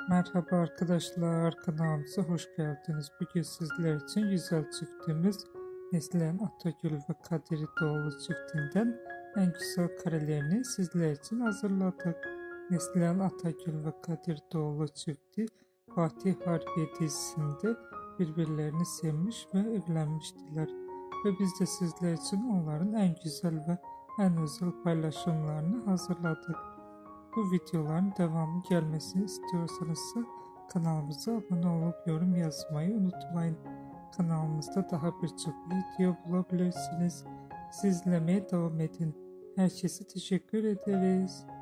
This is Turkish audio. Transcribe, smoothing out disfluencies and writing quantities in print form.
Merhaba arkadaşlar, kanalımıza hoş geldiniz. Bugün sizler için güzel çiftimiz Neslihan Atagül ve Kadir Doğulu çiftinden en güzel karelerini sizler için hazırladık. Neslihan Atagül ve Kadir Doğulu çifti Fatih Harbiye dizisinde birbirlerini sevmiş ve evlenmiştiler. Ve biz de sizler için onların en güzel ve en özel paylaşımlarını hazırladık. Bu videoların devamı gelmesini istiyorsanız kanalımıza abone olup yorum yazmayı unutmayın. Kanalımızda daha birçok video bulabilirsiniz. Siz izlemeye devam edin. Herkese teşekkür ederiz.